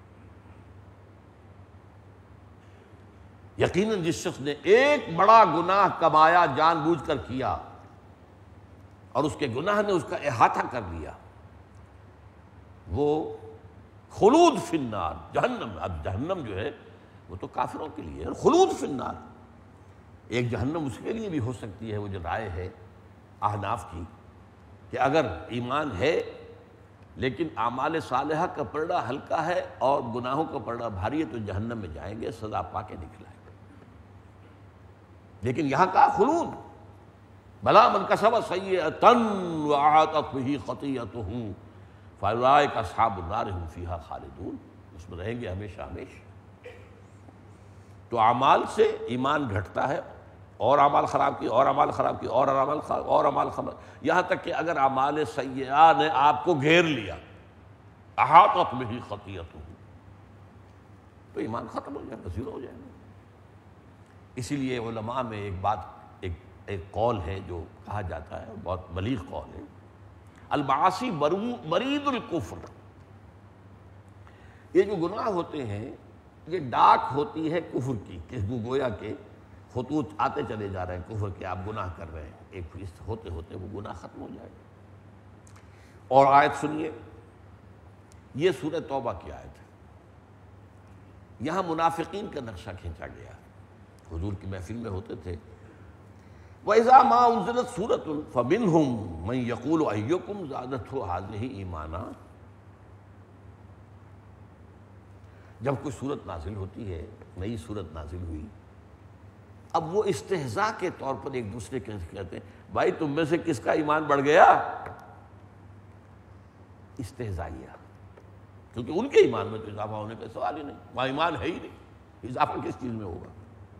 یقیناً جس شخص نے ایک بڑا گناہ کمایا، جان بوجھ کر کیا، اور اس کے گناہ نے اس کا احاطہ کر لیا، وہ خلود فی النار، جہنم، اب جہنم جو ہے وہ تو کافروں کے لیے ہے، خلود فی النار۔ ایک جہنم اس کے لیے بھی ہو سکتی ہے، وہ جو رائے ہے احناف کی کہ اگر ایمان ہے لیکن اعمال صالحہ کا پلڑا ہلکا ہے اور گناہوں کا پلڑا بھاری ہے تو جہنم میں جائیں گے، سزا پا کے نکلائیں گے۔ لیکن یہاں کہا خلود، بلا من کسب سیئۃ واحاطت بہ خطیئتہ فَأُولَٰئِکَ أَصْحَابُ النَّارِ هُمْ فِيهَا خَالِدُونَ، اس میں رہیں گے ہمیشہ ہمیشہ۔ تو اعمال سے ایمان گھٹتا ہے، اور اعمال خراب کی، اور اعمال خراب کی، اور اعمال خراب، اور اعمال خراب، یہاں تک کہ اگر اعمال سیئہ نے آپ کو گھیر لیا، احاطت بہ خطیئتہ، تو ایمان ختم ہو جائے گا، زیرو ہو جائے گا۔ اسی لیے علماء میں ایک بات، ایک قول ہے جو کہا جاتا ہے، بہت بلیغ قول ہے، المعاصی برید الکفر، یہ جو گناہ ہوتے ہیں یہ ڈاک ہوتی ہے کفر کی، کہ گویا کہ خطوط آتے چلے جا رہے ہیں کفر کے، آپ گناہ کر رہے ہیں، ایک فیصد ہوتے ہوتے وہ گناہ ختم ہو جائے گا۔ اور آیت سنیے، یہ سورہ توبہ کی آیت ہے، یہاں منافقین کا نقشہ کھینچا گیا، حضور کی محفل میں ہوتے تھے، وَإِذَا مَا أُنزِلَتْ سُورَةٌ فَمِنْهُمْ مَنْ يَقُولُ أَيُّكُمْ زَادَتْهُ هَٰذِهِ ایمانا، جب کوئی صورت نازل ہوتی ہے، نئی صورت نازل ہوئی، اب وہ استہزاء کے طور پر ایک دوسرے کے کہتے ہیں بھائی تم میں سے کس کا ایمان بڑھ گیا، استہزائیہ، کیونکہ ان کے ایمان میں تو اضافہ ہونے کا سوال ہی نہیں، وہاں ایمان ہے ہی نہیں، اضافہ کس چیز میں ہوگا۔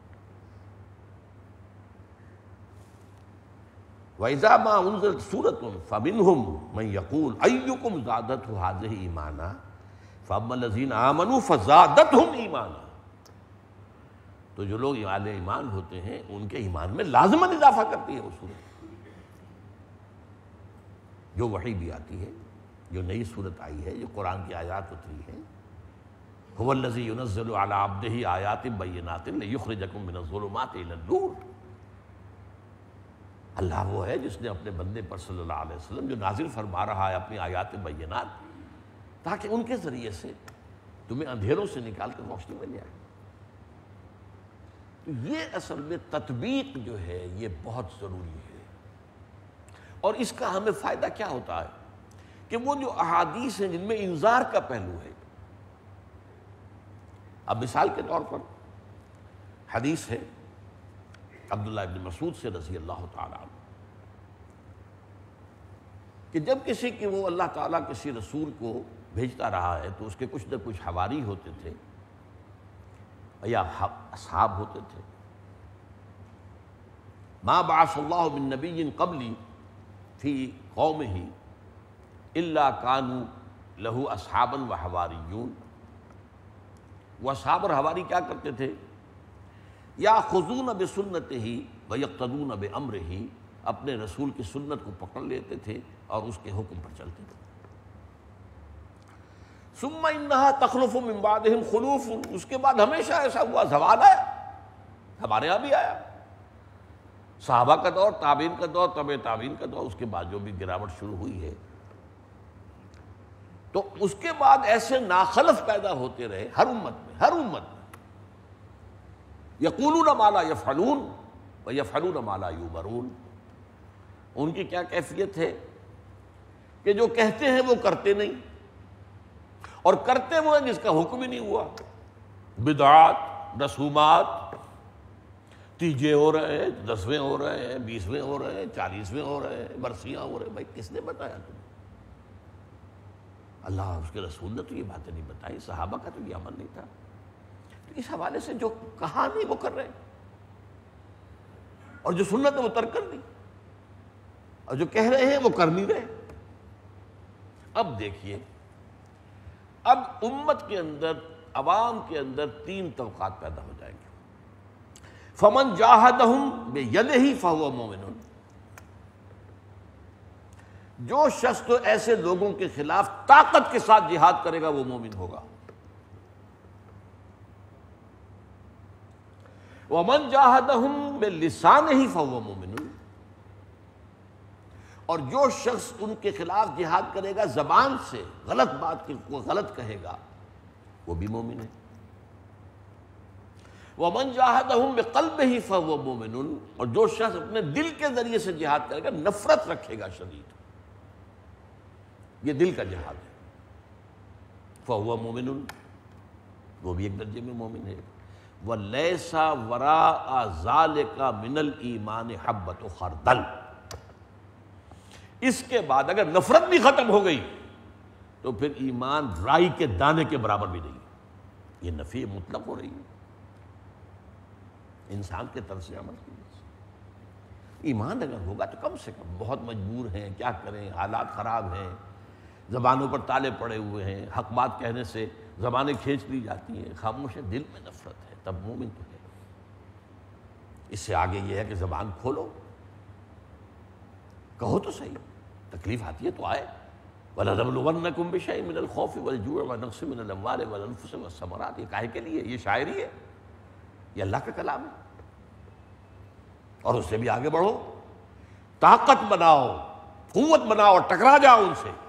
وَإِذَا مَا أُنزِلَتْ سُورَةٌ فَمِنْهُمْ مَنْ يَقُولُ أَيُّكُمْ زَادَتْهُ هَٰذِهِ ایمانا فَأَمَّا الَّذِينَ آمَنُوا فَزَادَتْهُمْ ایمانا، تو جو لوگ اہل ایمان ہوتے ہیں ان کے ایمان میں لازماً اضافہ کرتی ہے وہ سورت، جو وحی بھی آتی ہے، جو نئی صورت آئی ہے، جو قرآن کی آیات اتری ہیں، هُوَ الَّذِي يُنَزِّلُ عَلَىٰ عَبْدِهِ آیَاتٍ بَيِّنَاتٍ لِيُخْرِجَكُم مِّنَ الظُّلُمَاتِ إِلَى النُّورِ، اللہ وہ ہے جس نے اپنے بندے پر صلی اللہ علیہ وسلم جو نازل فرما رہا ہے اپنی آیات بینات، تاکہ ان کے ذریعے سے تمہیں اندھیروں سے نکال کر روشنی مل جائے۔ تو یہ اصل میں تطبیق جو ہے یہ بہت ضروری ہے، اور اس کا ہمیں فائدہ کیا ہوتا ہے کہ وہ جو احادیث ہیں جن میں انذار کا پہلو ہے، اب مثال کے طور پر حدیث ہے عبداللہ ابن مسعود سے رضی اللہ تعالیٰ عنہ کہ جب کسی کی وہ اللہ تعالیٰ کسی رسول کو بھیجتا رہا ہے تو اس کے کچھ نہ کچھ حواری ہوتے تھے یا اصحاب ہوتے تھے، ما بعث اللہ من نبی قبلی فی قومہ الا کانوا لہ اصحابا وحواریون، وہ اصحاب اور حواری کیا کرتے تھے، یاخذون بسنتہ ویقتدون بامرہ، اپنے رسول کی سنت کو پکڑ لیتے تھے اور اس کے حکم پر چلتے تھے۔ ثم انہا تخلف من بعدہم خلوف، اس کے بعد ہمیشہ ایسا ہوا، زوال آیا، ہمارے یہاں بھی آیا، صحابہ کا دور، تابعین کا دور، تبع تابعین کا دور، اس کے بعد جو بھی گراوٹ شروع ہوئی ہے، تو اس کے بعد ایسے ناخلف پیدا ہوتے رہے ہر امت میں یقولون ما لا یفعلون ویفعلون ما لا یؤمرون، ان کی کیا کیفیت ہے کہ جو کہتے ہیں وہ کرتے نہیں، اور کرتے وہ ہیں جس کا حکم ہی نہیں ہوا، بدعات، رسومات، تیجے ہو رہے ہیں، 10ویں ہو رہے ہیں، 20ویں ہو رہے ہیں، 40ویں ہو رہے ہیں، برسیاں ہو رہے ہیں، بھائی کس نے بتایا تمہیں؟ اللہ اس کے رسول نے تو یہ باتیں نہیں بتائی، صحابہ کا تو یہ عمل نہیں تھا، تو اس حوالے سے جو کہا نہیں وہ کر رہے ہیں، اور جو سنت ہے وہ ترک کر دی، اور جو کہہ رہے ہیں وہ کر نہیں رہے۔ اب دیکھیے، اب امت کے اندر، عوام کے اندر 3 طبقات پیدا ہو جائیں گے۔ فمن جاہدہم بیدہ فہو مومن، جو شخص تو ایسے لوگوں کے خلاف طاقت کے ساتھ جہاد کرے گا وہ مومن ہوگا۔ ومن جاہدہم بلسانہ فہو مومن، اور جو شخص ان کے خلاف جہاد کرے گا زبان سے، غلط بات کو غلط کہے گا، وہ بھی مومن ہے۔ ومن جاہدہم بقلبہ فہو مومن، اور جو شخص اپنے دل کے ذریعے سے جہاد کرے گا، نفرت رکھے گا شدید، یہ دل کا جہاد ہے، فہو مومن، وہ بھی ایک درجے میں مومن ہے۔ وَلَيْسَ وَرَاءَ ذَلِكَ مِنَ الْإِيمَانِ حَبَّةُ خَرْدَلٍ، اس کے بعد اگر نفرت بھی ختم ہو گئی تو پھر ایمان رائی کے دانے کے برابر بھی نہیں. یہ نفی مطلق ہو رہی ہے انسان کے طرز عمل کی وجہ سے. ایمان اگر ہوگا تو کم سے کم بہت مجبور ہیں، کیا کریں، حالات خراب ہیں، زبانوں پر تالے پڑے ہوئے ہیں، حق بات کہنے سے زبانیں کھینچ لی جاتی ہیں، خاموش ہے، دل میں نفرت ہے، تب مومن تو ہے. اس سے آگے یہ ہے کہ زبان کھولو، کہو تو صحیح، تکلیف آتی ہے تو آئے. وَلَنَبْلُوَنَّكُمْ بِشَيْءٍ مِّنَ الْخَوْفِ وَالْجُوعِ وَنَقْصٍ مِّنَ الْأَمْوَالِ وَالْأَنفُسِ وَالثَّمَرَاتِ. یہ کاہے کے لیے؟ یہ شاعری ہے، یہ اللہ کا کلام ہے. اور اس سے بھی آگے بڑھو، طاقت بناؤ، قوت بناؤ اور ٹکرا جاؤ ان سے.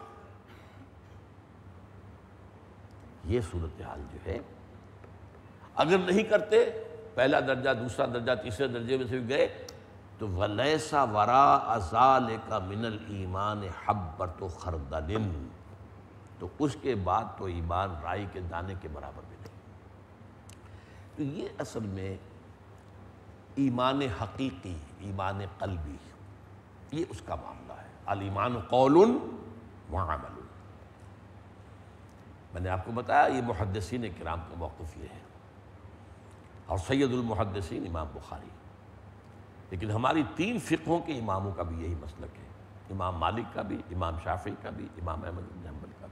یہ صورتحال جو ہے اگر نہیں کرتے، پہلا درجہ، دوسرا درجہ، تیسرے درجے میں سے بھی گئے تو وَلَيْسَ وَرَاءَ ذَلِكَ مِنَ الْإِيمَانِ حَبَّةُ خَرْدَلٍ، تو اس کے بعد تو ایمان رائی کے دانے کے برابر بھی نہیں. تو یہ اصل میں ایمان حقیقی، ایمان قلبی، یہ اس کا معاملہ ہے. الایمان قول وعمل. میں نے آپ کو بتایا یہ محدثین کرام کا موقف یہ ہے، اور سید المحدثین امام بخاری. لیکن ہماری 3 فقہوں کے اماموں کا بھی یہی مسلک ہے، امام مالک کا بھی، امام شافعی کا بھی، امام احمد بن حنبل کا بھی.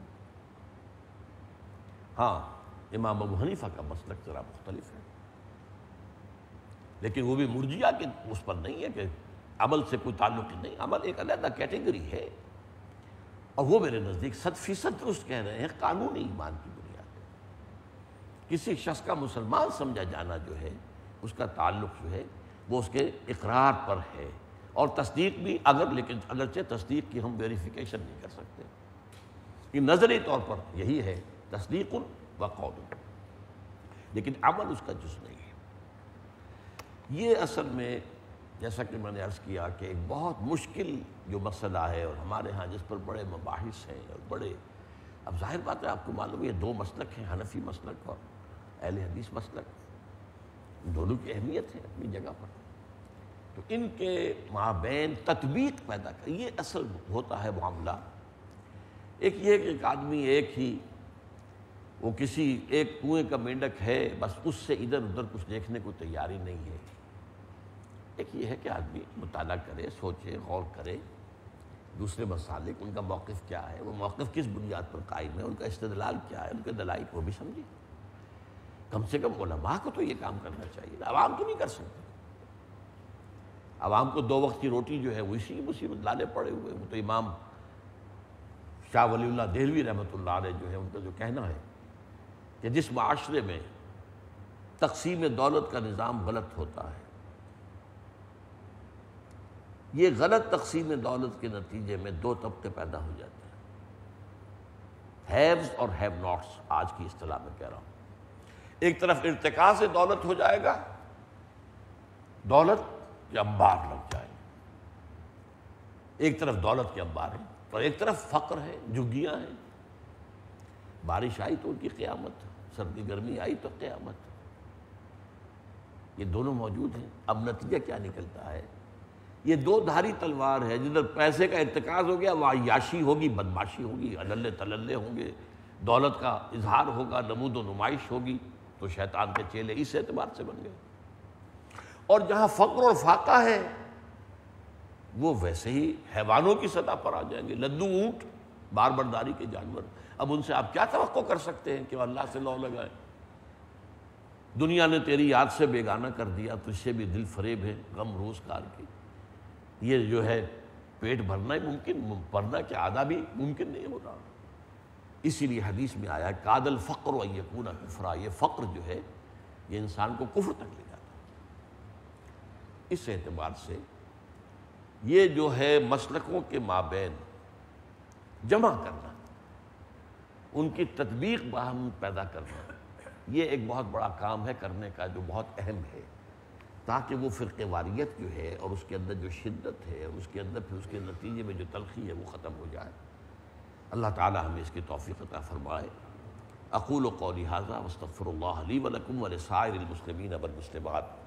ہاں امام ابو حنیفہ کا مسلک ذرا مختلف ہے، لیکن وہ بھی مرجئہ کے اس پر نہیں ہے کہ عمل سے کوئی تعلق ہی نہیں. عمل ایک علیحدہ کیٹیگری ہے، اور وہ میرے نزدیک 100% درست کہہ رہے ہیں، قانونی ایمان کی بنیاد ہے. کسی شخص کا مسلمان سمجھا جانا جو ہے اس کا تعلق جو ہے وہ اس کے اقرار پر ہے، اور تصدیق بھی لیکن اگرچہ تصدیق کی ہم ویریفیکیشن نہیں کر سکتے، یہ نظری طور پر یہی ہے تصدیق و قول، لیکن عمل اس کا جز نہیں ہے. یہ اصل میں جیسا کہ میں نے عرض کیا کہ ایک بہت مشکل جو مسئلہ ہے، اور ہمارے ہاں جس پر بڑے مباحث ہیں اور بڑے، اب ظاہر بات ہے آپ کو معلوم ہے یہ 2 مسلک ہیں، حنفی مسلک اور اہل حدیث مسلک، دونوں کی اہمیت ہے اپنی جگہ پر. تو ان کے مابین تطبیق پیدا کر، یہ اصل ہوتا ہے معاملہ. ایک یہ کہ ایک آدمی ایک ہی وہ کسی ایک کنویں کا مینڈک ہے، بس اس سے ادھر ادھر کچھ دیکھنے کو تیاری نہیں ہے. ایک یہ ہے کہ آدمی مطالعہ کرے، سوچے، غور کرے دوسرے مسالک، ان کا موقف کیا ہے، وہ موقف کس بنیاد پر قائم ہے، ان کا استدلال کیا ہے، ان کے دلائل کو بھی سمجھے. کم سے کم علماء کو تو یہ کام کرنا چاہیے، عوام تو نہیں کر سکتے. عوام کو 2 وقت کی روٹی جو ہے وہ اسی مصیبت لانے پڑے ہوئے. وہ تو امام شاہ ولی اللہ دہلوی رحمۃ اللہ علیہ جو ہے ان کا جو کہنا ہے کہ جس معاشرے میں تقسیم دولت کا نظام غلط ہوتا ہے، یہ غلط تقسیم دولت کے نتیجے میں 2 طبقے پیدا ہو جاتے ہیں، ہیوز اور ہیو ناٹس. آج کی اصطلاح میں کہہ رہا ہوں، ایک طرف ارتقاء سے دولت ہو جائے گا، دولت کے انبار لگ جائیں گے. ایک طرف دولت کے انبار ہیں اور ایک طرف فقر ہے، جھگیاں ہیں. بارش آئی تو ان کی قیامت، سردی گرمی آئی تو قیامت. یہ دونوں موجود ہیں. اب نتیجہ کیا نکلتا ہے؟ یہ 2 دھاری تلوار ہے. جدھر پیسے کا ارتکاز ہو گیا وہاں عیاشی ہوگی، بدماشی ہوگی، عللے تللے ہوں گے، دولت کا اظہار ہوگا، نمود و نمائش ہوگی، تو شیطان کے چیلے اس اعتبار سے بن گئے. اور جہاں فقر اور فاقہ ہے وہ ویسے ہی حیوانوں کی سطح پر آ جائیں گے، لدو اونٹ، بار برداری کے جانور. اب ان سے آپ کیا توقع کر سکتے ہیں کہ وہ اللہ سے لو لگائیں؟ دنیا نے تیری یاد سے بیگانہ کر دیا، تجھ سے بھی دل فریب ہے غم روزگار کی. یہ جو ہے پیٹ بھرنا ہی ممکن، بھرنا کیا آدھا بھی ممکن نہیں ہو رہا. اسی لیے حدیث میں آیا کاد الفقر ان یکون کفرا، یہ فقر جو ہے یہ انسان کو کفر تک لے جاتا ہے. اس اعتبار سے یہ جو ہے مسلکوں کے مابین جمع کرنا، ان کی تطبیق باہم پیدا کرنا، یہ ایک بہت بڑا کام ہے کرنے کا، جو بہت اہم ہے، تاکہ وہ فرقہ واریت جو ہے اور اس کے اندر جو شدت ہے، اس کے اندر پھر اس کے نتیجے میں جو تلخی ہے وہ ختم ہو جائے. اللہ تعالی ہمیں اس کی توفیق عطا فرمائے. اقول قولی ھذا واستغفر اللہ لی ولکم ولسائر المسلمین والمسلمات